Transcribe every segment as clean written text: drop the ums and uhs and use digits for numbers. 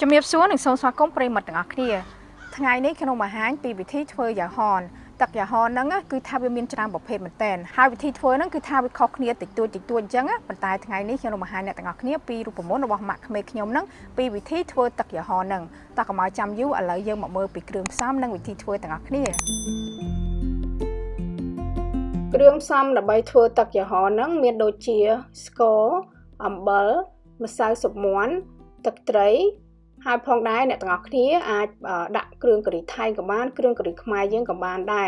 จะมีส่วนหนึ่งโซนสากงปริมาณต่างๆเนี่ยทั้งไงนี้ขนมอาหารปีวิธีช่วยยาฮอนตักยาฮอนนั่นคือทาวิมินจางประเภทเหมือนเต้นหาวิธีช่วยนั่นคือทาวิเคราะห์เนี่ยติดตัวจังปัจจัยทั้งไงนี้ขนมอาหารเนี่ยต่างๆเนี่ยปีรูปมนต์ระหว่างหมักเมฆขยมนั่งปีวิธีช่วยตักยาฮอนนั่งตักมาจำยุ่อะไรเยอะหมดมือปีเครื่องซ้ำนั่งวิธีช่วยต่างๆเนี่ยเครื่องซ้ำดับใบช่วยตักยาฮอนนั่งเมียนโดเชียสกอร์อัมเบลมะสาวสุกม้วนตักไตรหายพองได้เนี่ยต่างๆนี้อาจดักเครื่องกระดิ่งไทยกับบ้านเครื่องกระดิ่งขมายยังกับบ้านได้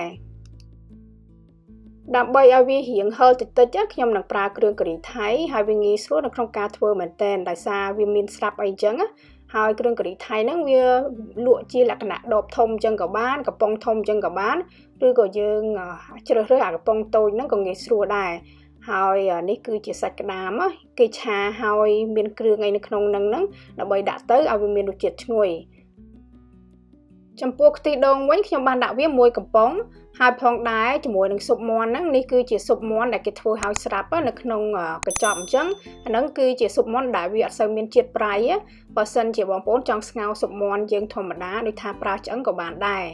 ดับใบอาวีเหียงเฮลติดติดยักยำหนังปลาเครื่องกระดิ่งไทยหายวิงีส่วนในโครงการทัวร์เหมือนเต้นได้ซาวิมินสลับไอจังหายเครื่องกระดิ่งไทยนั่งเวียลวกจีหลักหนาดอบทมจังกับบ้านกับปองทมจังกับบ้านหรือก็ยังเจริญเรื่องกับปองโตนั่งก็เงี้ยสัวได้หายนี่คือจิตสักดามกิชาหายเมียนเครื่องไงในขนมนั่งดับใบดักเตอร์เอาเมียนดูจิตช่วยจำพวกตีดองไว้ขยมบานดักเวียมวยกับป้องหายพองได้จมวยหนึ่งสุบมอนนั่งนี่คือจิตสุบมอนได้กิทัวหายสลับในขนมกระจอมจังนั่นคือจิตสุบมอนได้เวียดเซมีนจิตปลายเปอร์เซ็นต์จิตบางปนจังสเงาสุบมอนยังธรรมดาโดยทาปลาจังกับบานได้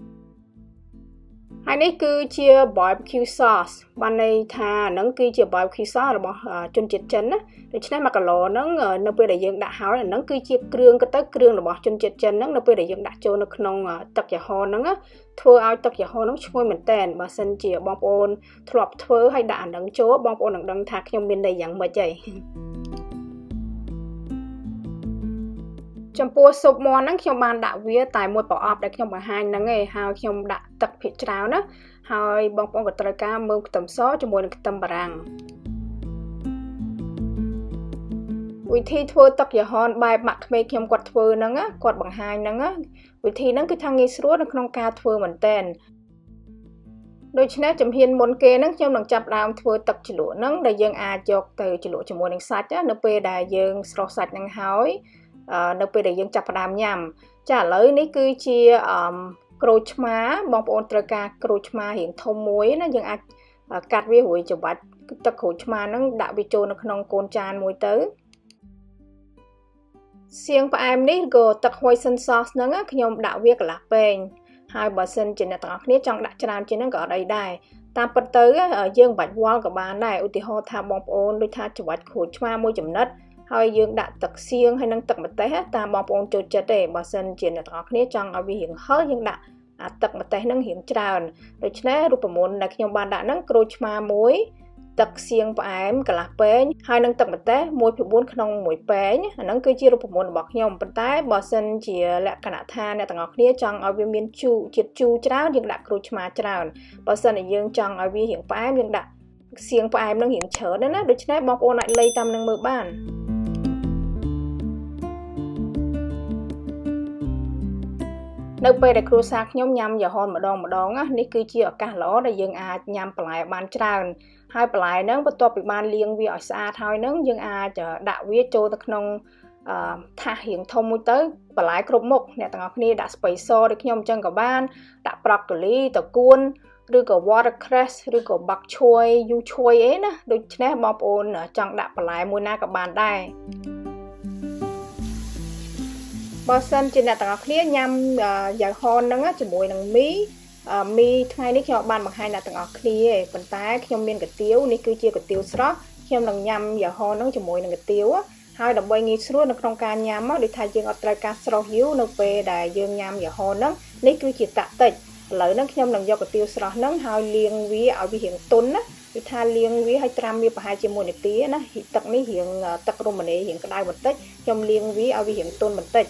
อันนี้คือเชียร์บาร์บีคิวซอสบ้านในทานั่นคือเชียร์บาร์บีคิวซอสหรือว่าจนจิตจันนะโดยเฉพาะมากะโลนั่งนับเป็นได้ยังด่าหาวนั่นคือเชียร์เครื่องก็ตั้งเครื่องหรือว่าจนจิตจันนั่งนับเป็นได้ยังด่าโจนขนมตักยาฮอนนั่งทัวร์เอาตักยาฮอนนั่งช่วยเหมือนแต่บาสันเชียร์บางปนทลบทัวร์ให้ด่านั่งโจบางปนนั่งดังทักยังเป็นได้ยังไม่ใจจำพวกสุบมอนนั่งขยมบานด่าเวียตายมวยปออบได้ขยมบานหายนั่งไงหาวขยมด่าตักผิดเช้านะหายบางปองกับตระการเมืองตำซ้อจมวยกับตำบารังวิธีทัวร์ตักยาฮอนใบหมักเมฆขยมกดทัวร์นั่งกดบางหายนั่งวิธีนั่งคือทางงี้สรู้ในขนมกาทัวร์เหมือนเต้นโดยเฉพาะจำเพียนบนเกนั่งขยมหลังจับรามทัวร์ตักจิโลนั่งได้ยังอาจยกเตยจิโลจมวยในสัตว์เนื้อเปย์ได้ยังสโลสัตว์นั่งหายนับไปได้ยังจับประดามยำจ่าเลยนี่คือเชียโกรชมาบองปอนตระการโกรชมาเห็นทมมวยนั่นยังอาจกัดวิหวยจับวัดตะโขชมานั่งด่าวิโจนขนมโกนจานมวยเต๋อเสียงปลายนี่ก็ตะหวยซันซอสนั่งขยมด่าเวียกหลักเป็นหายบอสันเจนต่างนี้จังด่าจานเจนนั่งก็ได้ได้ตามปเต๋อยังบัดวอลกับบานได้อุติหอทาบองปอนโดยทาจับวัดโขชมามวยจำนัดหายยังด่าตักเสียงให้นั่งตักมาเตะตามบองปอนโจเจเตบอสันเจนต่างนี้จังเอาวิหิงเฮยังด่าตักมาเตะนั่งเห็นจานโดยเฉพาะรูปมนต์ในขยมบานด่านั่งโกรชมามวยตักเสียงปลายมันกระเป็นให้นั่งตักมาเตะมวยผิวบุญขนมมวยเป็นนั่งคือจีรูปมนต์บอกขยมปันใต้บอสันเจียและขณะทานในต่างนี้จังเอาวิมินจูจิตจูจานยังด่าโกรชมาจานบอสันยังจังเอาวิหิงปลายยังด่าเสียงปลายนั่งเห็นเฉินนั่นนะโดยเฉพาะบองปอนไหลเลยตามนั่งมือบ้านในไปได้ครูซักย่อมยำอย่าหอนมาดองนี่คือเชี่ยวกาล้อได้ยังอาจยำปลายบานจานให้ปลายนั่งประตูปิบานเลี้ยงวิอสอาทอยนั่งยังอาจจะด่าวิโจตะขนงท่าเหียงทมมุ้ยเตอปลายครบหมกเนี่ยต่างๆนี่ด่าสไปโซได้ขยมจังกับบ้านด่าปลอกตัวลีตะกุนหรือกับวอเตอร์ครสหรือกับบักช่วยยูช่วยนะโดยเฉพาะบอมโอนจังด่าปลายมวยหน้ากับบ้านได้บอสันจินต่างๆนี้ยำอย่างฮอนนั่งจะมวยนั่งมีทั้งนี้ขยมบานบางไฮน่ะต่างๆนี้ปันท้ายขยมเมียนกับเตี้ยวนี่คือเจียกับเตี้ยวซะขยมนั่งยำอย่างฮอนนั่งจะมวยนั่งกับเตี้ยวให้ดับใบงี้สรู้ในโครงการยำโดยทายยังอัตราการสโลหิวในเปได้ยังยำอย่างฮอนนั่งนี่คือจิตตะติดหลังนั่งขยมนั่งยกกับเตี้ยวซะนั่งให้เลี้ยงวิเอาวิเหียงตุนนะวิธีเลี้ยงวิให้ตรามมีปลายจมูกในเตี้ยนะตักนี้เหียงตักรุมมันเหียงก็ได้หมดติดขยมเลี้ยงวิเอาวิเหียงตุนหมดติด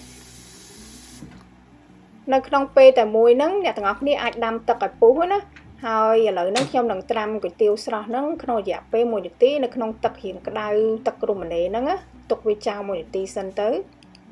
ในขนมเปย์แต่มวยนั่งเนี่ยต่างๆนี่อาจดำตักกับปูนะหายหลังนั่งขยมหนังตรามก๋วยเตี๋ยวสระนั่งขนมหยาบเปย์มวยตีในขนมตักเหียงก็ได้ตักรุมมันนั่งตกวิจารมวยตีสันเตอร์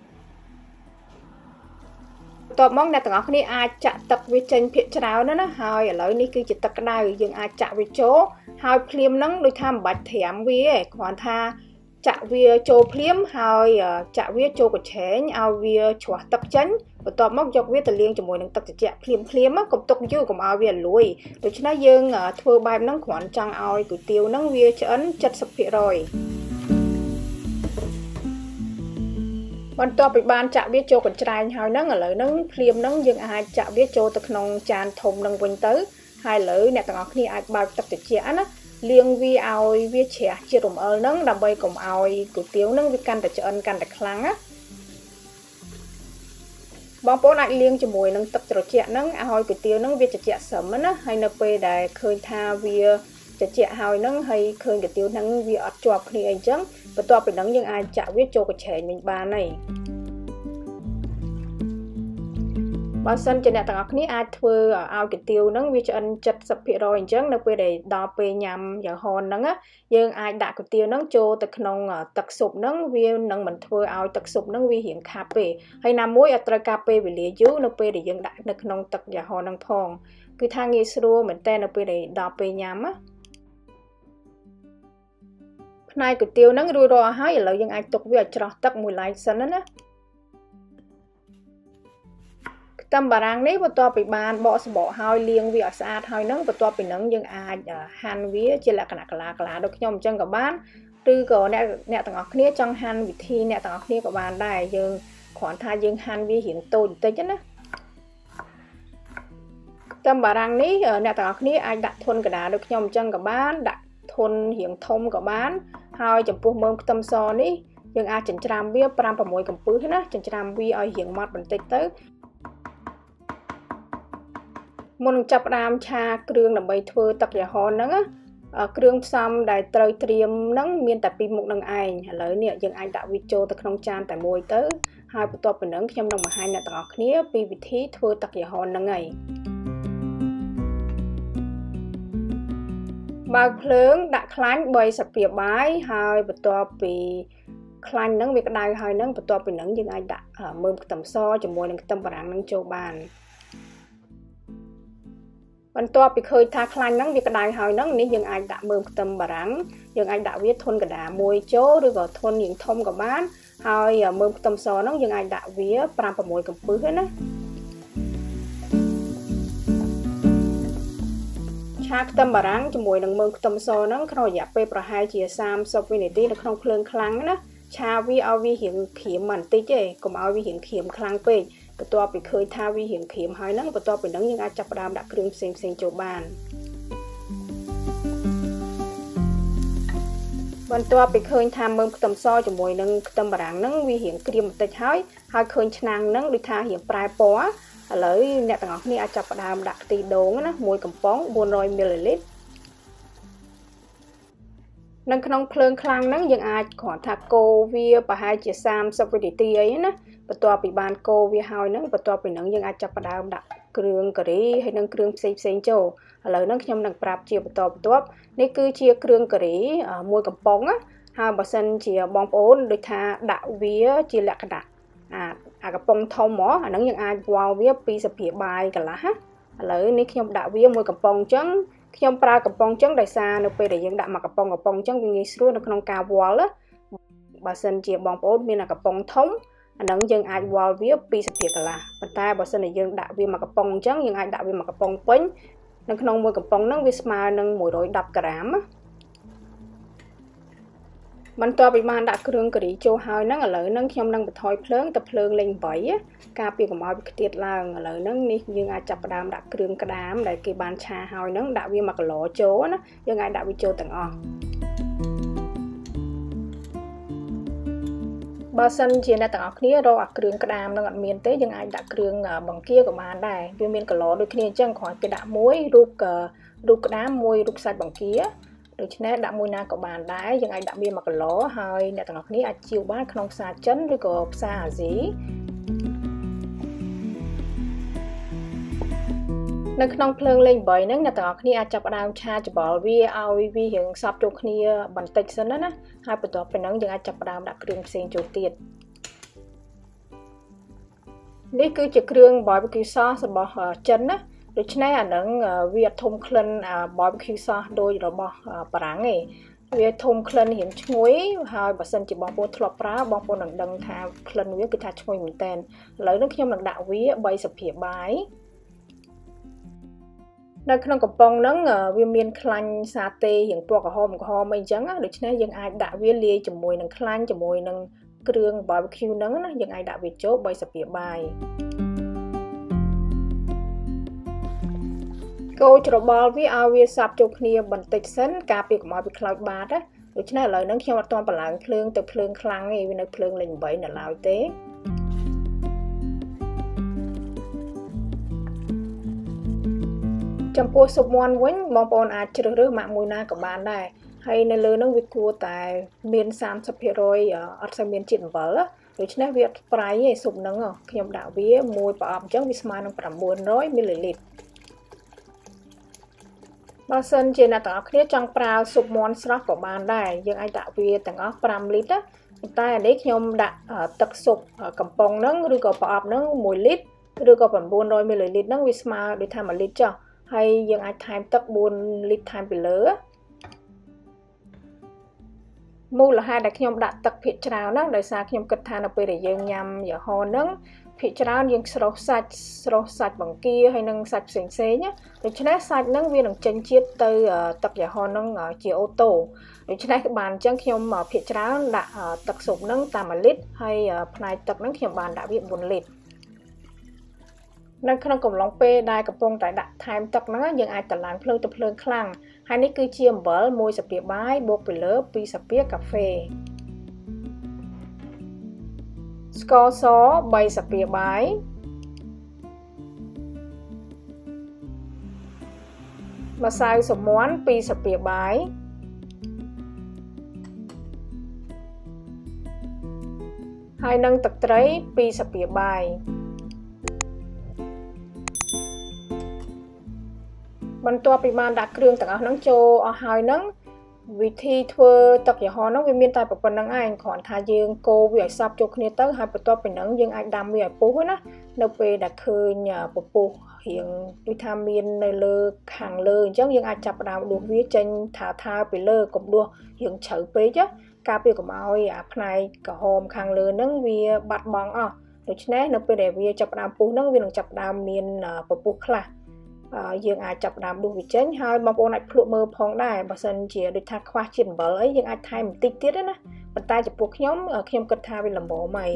ตัวมองในต่างๆนี่อาจจะตักวิจัยเพียรเช้านั่นนะหายหลังนี่คือจิตตักได้ยังอาจจะวิโจหายเพลียมนั่งโดยทำบัตรแถมวิขวานทาจะเวียโจเพลียมหายจะเวียโจกดแฉงเอาเวียชัวตักจันตอบมอกยกเวียตะเลียงจมูกนั่งตักจะเพลียมกับตกยู่กับเอาเวียลุยโดยเฉพาะยังทัวร์ใบนั่งขวานจังเอาก๋วยเตี๋ยวนั่งเวียเฉินจัดสับเพียรอย ในបន្ទាប់ពីបានចាក់វាចូលកញ្ច្រែងហើយហ្នឹងឥឡូវហ្នឹងភ្លាមហ្នឹងយើងអាចចាក់វាចូលទៅក្នុងចានធំហ្នឹងវិញទៅហើយឥឡូវអ្នកទាំងអស់គ្នាអាចបើកទឹកត្រជាក់ណាលាងវាឲ្យវាជ្រះជាតិរំអិលហ្នឹងដើម្បីកុំឲ្យគុយទាវហ្នឹងវាកាន់តែឆ្អិនកាន់តែខ្លាំងណាបងប្អូនអាចលាងជាមួយនឹងទឹកត្រជាក់ហ្នឹងឲ្យគុយទាវហ្នឹងវាត្រជាក់ស្រឹមណាហើយនៅពេលដែលឃើញថាវាត្រជាក់ហើយហ្នឹងហើយឃើញគុយទាវហ្នឹងវាអត់ជាប់គ្នាអីចឹងបន្ទាប់ពីហ្នឹងយើងអាចចាក់វាចូលកញ្ច្រែងវិញបានហើយបើសិនជាអ្នកទាំងអស់គ្នាអាចធ្វើឲ្យគុយទាវហ្នឹងវាឆ្អិន 70% អញ្ចឹងនៅពេលដែលដល់ពេលញ៉ាំយ៉ាងហនហ្នឹងយើងអាចដាក់គុយទាវហ្នឹងចូលទៅក្នុងទឹកស៊ុបហ្នឹងវានឹងមិនធ្វើឲ្យទឹកស៊ុបហ្នឹងវារាងខាប់ទេហើយណាមួយឲ្យត្រូវការពេលវេលាយូរនៅពេលដែលយើងដាក់នៅក្នុងទឹកយ៉ាងហនហ្នឹងផងគឺថាងាយស្រួលមែនតើនៅពេលដែលដល់ពេលញ៉ាំណាផ្នែកគុយទាវហ្នឹងរួចរាល់ហើយឥឡូវយើងអាចទុកវាឲ្យច្រោះទឹកមួយឡែកសិនណាខ្ទឹមបារាំងនេះបន្ទាប់ពីបានបកសម្បកហើយលាងវាឲ្យស្អាតហើយហ្នឹងបន្ទាប់ពីហ្នឹងយើងអាចហាន់វាជាលក្ខណៈកន្លាៗដូចខ្ញុំអញ្ចឹងក៏បានឬក៏អ្នកទាំងអស់គ្នាចង់ហាន់វិធីអ្នកទាំងអស់គ្នាក៏បានដែរយើងគ្រាន់ថាយើងហាន់វារាងតូចបន្តិចណាខ្ទឹមបារាំងនេះអ្នកទាំងអស់គ្នាអាចដាក់ធន់កណ្ដាលដូចខ្ញុំអញ្ចឹងក៏បានដាក់ធន់រាងធំក៏បានហើយចំពោះមើមខ្ទឹមសនេះយើងអាចចិញ្ច្រាំវា 5-6 កំពឹសណាចិញ្ច្រាំវាឲ្យរាងម៉ត់បន្តិចទៅមុននឹងចាប់ផ្ដើមឆាគ្រឿងដើម្បីធ្វើទឹកយ៉ាហនហ្នឹងគ្រឿងផ្សំដែលត្រូវត្រៀមហ្នឹងមានតែពីរមុខនឹងឯងឥឡូវនេះយើងអាចដាក់វាចូលទៅក្នុងចានតែមួយទៅហើយបន្ទាប់ពីហ្នឹងខ្ញុំនឹងបង្ហាញអ្នកទាំងអស់គ្នាពីវិធីធ្វើទឹកយ៉ាហនហ្នឹងហើយបើកភ្លើងដាក់ខ្លាញ់3 ស្លាបព្រាបាយហើយបន្ទាប់ពីខ្លាញ់ហ្នឹងវាក្តៅហើយហ្នឹងបន្ទាប់ពីហ្នឹងយើងអាចដាក់មើមខ្ទឹមសជាមួយនឹងខ្ទឹមបារាំងហ្នឹងចូលបានបន្ទាប់ពីឃើញថាខ្លាញ់ហ្នឹងវាក្តៅហើយហ្នឹងនេះយើងអាចដាក់មើមខ្ទឹមបារាំងយើងអាចដាក់វាធន់កណ្ដាលមួយចូលឬក៏ធន់រាងធំក៏បានហើយមើមខ្ទឹមសហ្នឹងយើងអាចដាក់វា 5-6 កំពឹសណាឆាខ្ទឹមបារាំងជាមួយនឹងមើមខ្ទឹមសហ្នឹងក្នុងរយៈពេលប្រហែលជា30 វិនាទីនៅក្នុងភ្លើងខ្លាំងណាឆាវាឲ្យវារាងក្រៀមបន្តិចទេកុំឲ្យវារាងក្រៀមខ្លាំងពេកបន្ទាប់ពីឃើញថាវារាងក្រៀមហើយហ្នឹងបន្ទាប់ពីហ្នឹងយើងអាចចាប់ផ្ដើមដាក់គ្រឿងផ្សេងៗចូលបានបន្ទាប់ពីឃើញថាមើមខ្ទឹមសជាមួយនឹងខ្ទឹមបារាំងហ្នឹងវារាងក្រៀមបន្តិចហើយឃើញឆ្នាំងហ្នឹងដូចថារាងប្រែពណ៌ឥឡូវអ្នកទាំងអស់គ្នាអាចចាប់ផ្ដើមដាក់ខ្ទិះដូងណាមួយកំប៉ុង 400 មីលីលីត្រនៅក្នុងភ្លើងខ្លាំងហ្នឹងយើងអាចគ្រាន់ថាកូរវាប្រហែលជា30 វិនាទីអីណាបន្ទាប់ពីបានកូរវាហើយហ្នឹងបន្ទាប់ពីហ្នឹងយើងអាចចាប់ផ្ដើមដាក់គ្រឿងការីហើយនិងគ្រឿងផ្សេងចូលឥឡូវហ្នឹងខ្ញុំនឹងប្រាប់ជាបន្តបន្ទាប់នេះគឺជាគ្រឿងការីមួយកំប៉ុងណាហើយបើសិនជាបងប្អូនដូចថាដាក់វាជាលក្ខណៈអាកំប៉ុងធំហ្មងអាហ្នឹងយើងអាចវាល់វា2 ស្លាបព្រាបាយកន្លះណាឥឡូវនេះខ្ញុំដាក់វាមួយកំប៉ុងអញ្ចឹងខ្ញុំប្រើកំប៉ុងអញ្ចឹងដោយសារនៅពេលដែលយើងដាក់មកកំប៉ុងអញ្ចឹងវាងាយស្រួលនៅក្នុងការវាល់ណាបើសិនជាបងប្អូនមានកំប៉ុងធំអាហ្នឹងយើងអាចវាល់វា2 ស្លាបព្រាកន្លះប៉ុន្តែបើសិនជាយើងដាក់វាមកកំប៉ុងអញ្ចឹងយើងអាចដាក់វាមកកំប៉ុងពេញនៅក្នុងមួយកំប៉ុងហ្នឹងវាស្មើនឹង110 ក្រាមបន្ទាប់ពីបានដាក់គ្រឿងការីចូលហើយហ្នឹងឥឡូវហ្នឹងខ្ញុំនឹងបន្ថយភ្លើងទៅភ្លើងលេខ8ការពារកុំឲ្យវាខ្ទាតឡើងឥឡូវហ្នឹងនេះយើងអាចចាប់ផ្ដើមដាក់គ្រឿងក្តាមដែលគេបានឆាហើយហ្នឹងដាក់វា1គីឡូចូលណាយើងអាចដាក់វាចូលទាំងអស់បើសិនជាអ្នកទាំងអស់គ្នារកអាគ្រឿងក្តាមនឹងអត់មានទេយើងអាចដាក់គ្រឿងបង្គាក៏បានដែរវាមានគីឡូដូចគ្នាអញ្ចឹងគ្រាន់គេដាក់មួយរូបក្តាមមួយរូបសាច់បង្គាដូច្នេះដាក់មួយណាក៏បានដែរយើងអាចដាក់វា1គីឡូហើយអ្នកទាំងអស់គ្នាអាចជាវបានក្នុងផ្សារចិនឬក៏ផ្សារអាស៊ីនៅក្នុងភ្លើងលេខ8ហ្នឹងអ្នកទាំងអស់គ្នាអាចចាប់ផ្ដើមឆាច្បល់វាឲ្យវារៀងសព្វចូលគ្នាបន្តិចសិនណាហើយបន្ទាប់ពីហ្នឹងយើងអាចចាប់ផ្ដើមដាក់គ្រឿងផ្សេងចូលទៀតនេះគឺជាគ្រឿង barbecue sauce របស់ចិនណាដូច្នេះអាហ្នឹងវាធំក្លិន barbecue sauce ដូចរបស់បារាំងទេវាធំក្លិនរៀងឈ្ងុយហើយបើសិនជាបងប្អូនធ្លាប់ប្រើបងប្អូននឹងដឹងថាក្លិនវាគឺថាឈ្ងុយមែនតើឥឡូវនេះខ្ញុំនឹងដាក់វា3 ស្លាបព្រាបាយនៅក្នុងកំប៉ុងហ្នឹងវាមានខ្លាញ់សាតេរៀងពណ៌ក្រហមអីចឹងដូច្នេះយើងអាចដាក់វាលាយជាមួយនឹងខ្លាញ់ជាមួយនឹងគ្រឿង barbecue ហ្នឹងណាយើងអាចដាក់វាចូល3ស្ពាយបាយកូរច្របល់វាឲ្យវាសព្វចូលគ្នាបន្តិចសិនការពារកុំឲ្យវាខ្លោចបាតណាដូច្នេះឥឡូវហ្នឹងខ្ញុំអត់ទាន់បន្លឺភ្លើងទៅភ្លើងខ្លាំងទេវានៅភ្លើងលេខ8នៅឡើយទេចំពោះស៊ុបមាន់វិញបងប្អូនអាចជ្រើសរើសម៉ាក់មួយណាក៏បានដែរហើយនៅលើហ្នឹងវាគួរតែមាន 30% អត់សូវមានជាតិអំបិលដូច្នេះវាអត់ប្រៃទេស៊ុបហ្នឹងខ្ញុំដាក់វាមួយប្រអប់អញ្ចឹងវាស្មើនឹង900 ml បើសិនជាអ្នកទាំងអស់គ្នាចង់ប្រើស៊ុបមាន់ស្រស់ក៏បានដែរយើងអាចដាក់វាទាំងអស់5លីត្រប៉ុន្តែអានេះខ្ញុំដាក់ទឹកស៊ុបកំប៉ុងហ្នឹងឬក៏ប្រអប់ហ្នឹង1លីត្រឬក៏900 ml ហ្នឹងវាស្មើដូចថា1លីត្រចុះហើយយើងអាចថែមទឹក4លីត្រថែមពីលើមូលហេតុដែលខ្ញុំដាក់ទឹកភាគច្រើនហ្នឹងដោយសារខ្ញុំគិតថានៅពេលដែលយើងញ៉ាំយ៉ាហនហ្នឹងភាគច្រើនយើងស្រុះសាច់បង្គាហើយនិងសាច់ផ្សេងៗដូច្នេះសាច់ហ្នឹងវានឹងចេញជាតិទៅទឹកយ៉ាហនហ្នឹងជាអូតូដូច្នេះក៏បានអញ្ចឹងខ្ញុំភាគច្រើនដាក់ទឹកស៊ុបហ្នឹងតាម1លីត្រហើយផ្នែកទឹកហ្នឹងខ្ញុំបានដាក់វា4លីត្រនៅក្នុងកំឡុងពេលដែលកំពុងតែដាក់ថែមទឹកហ្នឹងយើងអាចតម្លើងភ្លើងទៅភ្លើងខ្លាំងហើយនេះគឺជាអំបិល1ស្ពាយបាយបូកពីលើ2ស្ពាយកាហ្វេស្ករស3ស្ពាយបាយម្សៅស៊ុបមាន់2ស្ពាយបាយហើយនិងទឹកត្រី2ស្ពាយបាយបន្ទាប់ពីបានដាក់គ្រឿងទាំងអស់ហ្នឹងចូលអស់ហើយហ្នឹងវិធីធ្វើទឹកយ៉ាហនហ្នឹងវាមានតែប៉ុណ្្នឹងឯងគ្រាន់ថាយើងកូរវាឲ្យសព្វចូលគ្នាទៅហើយបន្ទាប់ពីហ្នឹងយើងអាចដាំវាឲ្យពុះណានៅពេលដែលឃើញពពុះរៀងដូចថាមាននៅលើខាងលើអញ្ចឹងយើងអាចចាប់ផ្ដើមដួសវាចេញថាពីលើកុំដួសរៀងជ្រៅពេកការពារកុំឲ្យផ្នែកក្រហមខាងលើហ្នឹងវាបាត់បង់អស់ដូច្នេះនៅពេលដែលវាចាប់ផ្ដើមពុះហ្នឹងវានឹងចាប់ផ្ដើមមានពពុះខ្លះយើងអាចចាប់ដើមដួសវាចេញហើយបងប្អូនអាចភ្លក់មើលផងដែរបើសិនជាដូចថាខ្វះជាតិអំបិលអីយើងអាចថែមបន្តិចទៀតណាប៉ុន្តែចំពោះខ្ញុំគិតថាវាល្មមហើយ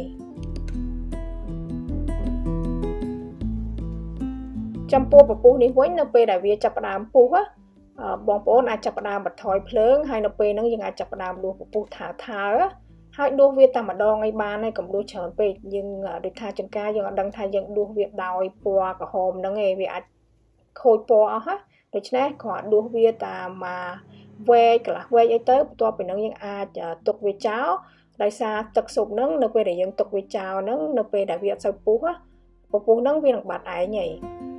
ចំពោះពពុះនេះវិញនៅពេលដែលវាចាប់ដើមពុះបងប្អូនអាចចាប់ដើមបន្ថយភ្លើងហើយនៅពេលហ្នឹងយើងអាចចាប់ដើមដួសពពុះថាហើយដួសវាតែម្ដងឲ្យបានហើយកុំដួសច្រើនពេកយើងដូចថាចង្ការយើងអត់ដឹងថាយើងដួសវាដោយពណ៌ក្រហមហ្នឹងឯងវាអាចខូចពណ៌អស់ដូច្នេះគ្រាន់ដួសវាតាមវែកកន្លះវែកអីទៅបន្ទាប់ពីហ្នឹងយើងអាចទុកវាចោលដោយសារទឹកស៊ុបហ្នឹងនៅពេលដែលយើងទុកវាចោលហ្នឹងនៅពេលដែលវាអត់សូវពុះពពុះហ្នឹងវានឹងបាត់ឯងហើយ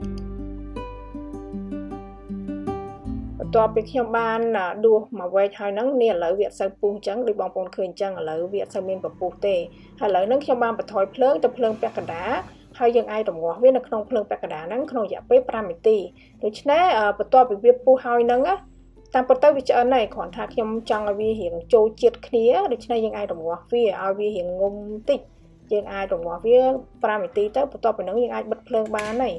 បន្ទាប់ពីខ្ញុំបានដួសមកវែកហើយហ្នឹងនេះឥឡូវវាអត់សូវពុះអញ្ចឹងដូចបងប្អូនឃើញអញ្ចឹងឥឡូវវាអត់សូវមានពពុះទេហើយឥឡូវហ្នឹងខ្ញុំបានបន្ថយភ្លើងទៅភ្លើងពាក់កណ្ដាលហើយយើងអាចរងាស់វានៅក្នុងភ្លើងពាក់កណ្ដាលហ្នឹងក្នុងរយៈពេល5នាទីដូច្នេះបន្ទាប់ពីវាពុះហើយហ្នឹងតាមពិតទៅវាឆ្អិនហើយគ្រាន់ថាខ្ញុំចង់ឲ្យវារៀងចូលជាតិគ្នាដូច្នេះយើងអាចរងាស់វាឲ្យវារៀងងុំតិចយើងអាចរងាស់វា5នាទីទៅបន្ទាប់ពីហ្នឹងយើងអាចបិទភ្លើងបានហើយ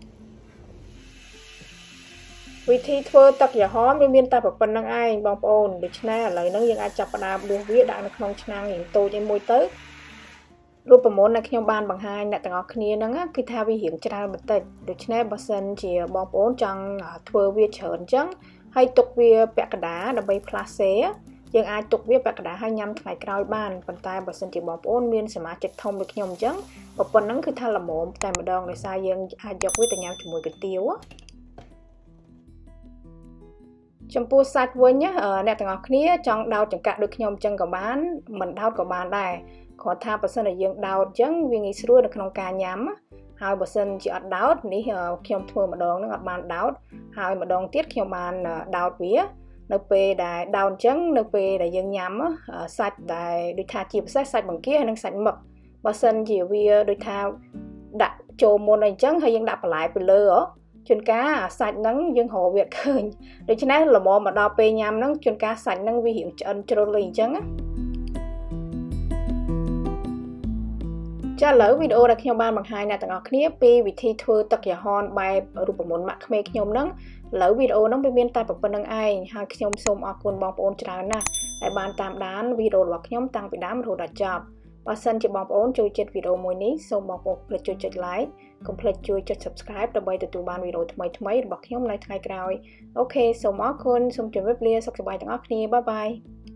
វិធីធ្វើទឹកយ៉ាហនវាមានតែប៉ុណ្្នឹងឯងបងប្អូនដូច្នេះឥឡូវហ្នឹងយើងអាចចាប់ផ្ដើមដួសវាដាក់នៅក្នុងឆ្នាំងរៀងតូចមួយទៅរូបមន្តដែលខ្ញុំបានបង្ហាញអ្នកទាំងអស់គ្នាហ្នឹងគឺថាវារៀងច្រើនបន្តិចដូច្នេះបើសិនជាបងប្អូនចង់ធ្វើវាច្រើនអញ្ចឹងហើយទុកវាពាក់កណ្ដាលដើម្បីផ្លាសេយើងអាចទុកវាពាក់កណ្ដាលហើយញ៉ាំថ្ងៃក្រោយបានប៉ុន្តែបើសិនជាបងប្អូនមានសមាជិកធំដូចខ្ញុំអញ្ចឹងប៉ុណ្ណឹងគឺថាល្មមតែម្ដងដោយសារយើងអាចយកវាទៅញ៉ាំជាមួយគុយទាវចំពោះសាច់វិញអ្នកទាំងអស់គ្នាចង់ដោតចង្កាក់ដូចខ្ញុំអញ្ចឹងក៏បានមិនដោតក៏បានដែរគ្រាន់ថាបើសិនជាយើងដោតអញ្ចឹងវាងាយស្រួលនៅក្នុងការញ៉ាំហើយបើសិនជាអត់ដោតនេះខ្ញុំធ្វើម្ដងហ្នឹងអត់បានដោតហើយម្ដងទៀតខ្ញុំបានដោតវានៅពេលដែលដោតអញ្ចឹងនៅពេលដែលយើងញ៉ាំសាច់ដែលដូចថាជាពិសេសសាច់បង្គានិងសាច់មឹកបើសិនជាវាដូចថាដាក់ចូលមុនអីអញ្ចឹងហើយយើងដាក់បន្លែពីលើជួនកាលសាច់ហ្នឹងយើងរកវាឃើញដូច្នេះល្មមមកដល់ពេលញ៉ាំហ្នឹងជួនកាលសាច់ហ្នឹងវារៀងឆ្អិនជ្រុលអីអញ្ចឹងចាឥឡូវវីដេអូដែលខ្ញុំបានបង្ហាញអ្នកទាំងអស់គ្នាពីវិធីធ្វើទឹកយ៉ាហនបែបរូបមន្តម៉ាក់ក្មេងខ្ញុំហ្នឹងឥឡូវវីដេអូហ្នឹងវាមានតែប៉ុណ្្នឹងឯងហើយខ្ញុំសូមអរគុណបងប្អូនច្រើនណាស់ដែលបានតាមដានវីដេអូរបស់ខ្ញុំតាំងពីដើមរហូតដល់ចប់បើសិនជាបងប្អូនចូលចិត្តវីដេអូមួយនេះសូមបងប្អូនកុំភ្លេចចុច like កុំភ្លេចជួយចុច subscribe ដើម្បីទទួលបានវីដេអូថ្មីៗរបស់ខ្ញុំនៅថ្ងៃក្រោយអូខេសូមអរគុណសូមជម្រាបលាសុខសប្បាយទាំងអស់គ្នាបាយបាយ